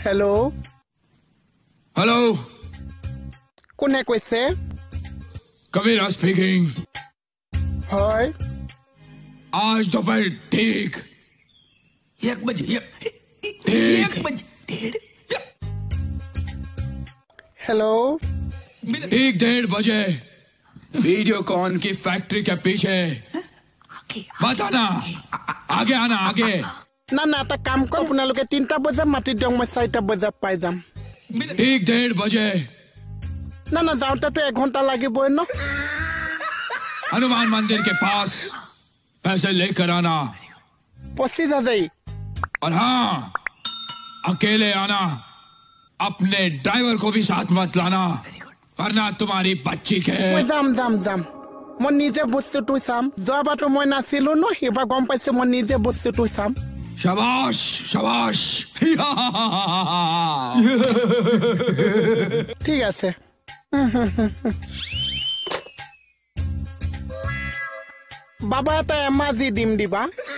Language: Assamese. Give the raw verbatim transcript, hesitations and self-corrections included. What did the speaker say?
हेलो हेलो कोने কৈছে कबीरा स्पीकिंग हाय आज दोपहर ठीक एक बजे एक ठीक बजे डेढ़ हेलो ठीक डेढ़ बजे वीडियोकॉन की फैक्ट्री के पीछे मत आना आगे आना आगे ना ना ता काम को আপোনালোকে তিনটা বজা মাটি দং মই চাৰিটা বজাত পাই যাম ठीक डेढ़ बजे না না যাওঁতে তো এক ঘন্টা লাগিবই ন हनुमान मंदिर के पास पैसे लेकर आना পঁচিছ হাজাৰ और हाँ अकेले आना अपने ड्राइवर को भी साथ मत लाना वरना तुम्हारी बच्ची के মই যাম যাম যাম মই নিজে বস্তুটো চাম যোৱাবাৰটো মই নাছিলো ন এবাৰ গম পাইছো মই নিজে বস্তুটো চাম शाबाश शाबाश ঠিক আছে বাবা এটা এমাজি দিম দিবা